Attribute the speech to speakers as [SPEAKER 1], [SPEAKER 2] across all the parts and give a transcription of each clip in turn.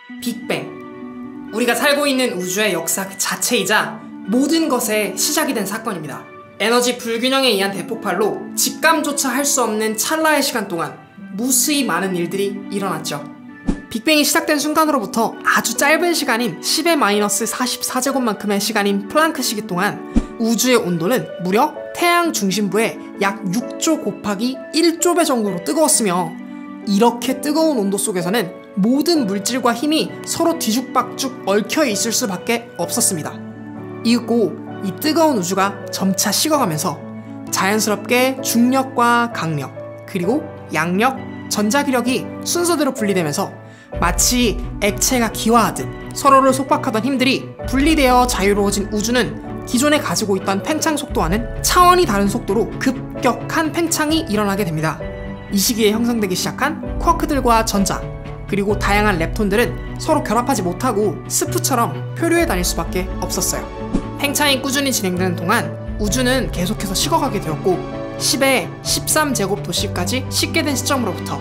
[SPEAKER 1] 빅뱅. 우리가 살고 있는 우주의 역사 그 자체이자 모든 것의 시작이 된 사건입니다. 에너지 불균형에 의한 대폭발로 직감조차 할 수 없는 찰나의 시간 동안 무수히 많은 일들이 일어났죠. 빅뱅이 시작된 순간으로부터 아주 짧은 시간인 10⁻⁴제곱만큼의 시간인 플랑크 시기 동안 우주의 온도는 무려 태양 중심부의 약 6조 곱하기 1조 배 정도로 뜨거웠으며, 이렇게 뜨거운 온도 속에서는 모든 물질과 힘이 서로 뒤죽박죽 얽혀 있을 수밖에 없었습니다. 이윽고 이 뜨거운 우주가 점차 식어가면서 자연스럽게 중력과 강력, 그리고 양력, 전자기력이 순서대로 분리되면서 마치 액체가 기화하듯 서로를 속박하던 힘들이 분리되어 자유로워진 우주는 기존에 가지고 있던 팽창 속도와는 차원이 다른 속도로 급격한 팽창이 일어나게 됩니다. 이 시기에 형성되기 시작한 쿼크들과 전자, 그리고 다양한 렙톤들은 서로 결합하지 못하고 스프처럼 표류해 다닐 수밖에 없었어요. 팽창이 꾸준히 진행되는 동안 우주는 계속해서 식어가게 되었고 10의 13제곱도씨까지 식게 된 시점으로부터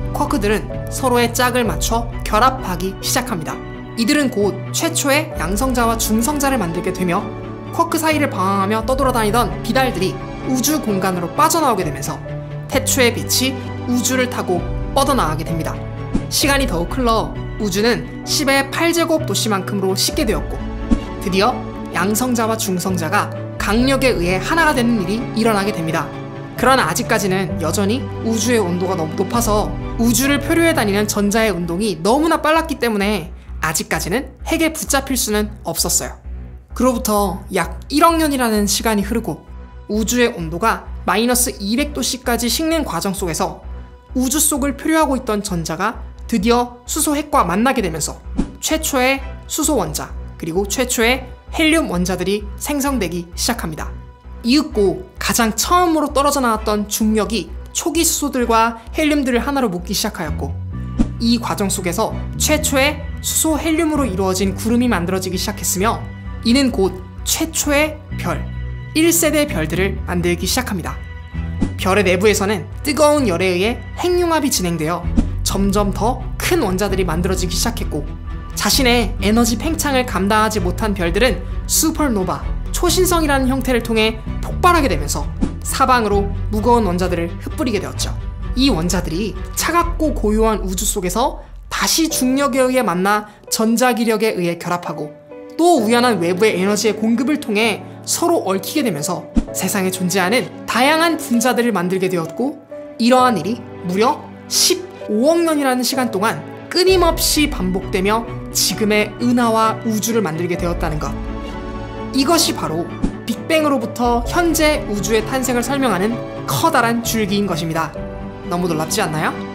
[SPEAKER 1] 쿼크들은 서로의 짝을 맞춰 결합하기 시작합니다. 이들은 곧 최초의 양성자와 중성자를 만들게 되며 쿼크 사이를 방황하며 떠돌아다니던 비달들이 우주 공간으로 빠져나오게 되면서 태초의 빛이 우주를 타고 뻗어나가게 됩니다. 시간이 더욱 흘러 우주는 10의 8제곱도씨만큼으로 식게 되었고 드디어 양성자와 중성자가 강력에 의해 하나가 되는 일이 일어나게 됩니다. 그러나 아직까지는 여전히 우주의 온도가 너무 높아서 우주를 표류해 다니는 전자의 운동이 너무나 빨랐기 때문에 아직까지는 핵에 붙잡힐 수는 없었어요. 그로부터 약 1억 년이라는 시간이 흐르고 우주의 온도가 마이너스 200도씨까지 식는 과정 속에서 우주 속을 표류하고 있던 전자가 드디어 수소 핵과 만나게 되면서 최초의 수소 원자, 그리고 최초의 헬륨 원자들이 생성되기 시작합니다. 이윽고 가장 처음으로 떨어져 나왔던 중력이 초기 수소들과 헬륨들을 하나로 묶기 시작하였고, 이 과정 속에서 최초의 수소 헬륨으로 이루어진 구름이 만들어지기 시작했으며, 이는 곧 최초의 별, 1세대 별들을 만들기 시작합니다. 별의 내부에서는 뜨거운 열에 의해 핵융합이 진행되어 점점 더 큰 원자들이 만들어지기 시작했고, 자신의 에너지 팽창을 감당하지 못한 별들은 슈퍼노바, 초신성이라는 형태를 통해 폭발하게 되면서 사방으로 무거운 원자들을 흩뿌리게 되었죠. 이 원자들이 차갑고 고요한 우주 속에서 다시 중력에 의해 만나 전자기력에 의해 결합하고 또 우연한 외부의 에너지의 공급을 통해 서로 얽히게 되면서 세상에 존재하는 다양한 분자들을 만들게 되었고, 이러한 일이 무려 15억 년이라는 시간 동안 끊임없이 반복되며 지금의 은하와 우주를 만들게 되었다는 것. 이것이 바로 빅뱅으로부터 현재 우주의 탄생을 설명하는 커다란 줄기인 것입니다. 너무 놀랍지 않나요?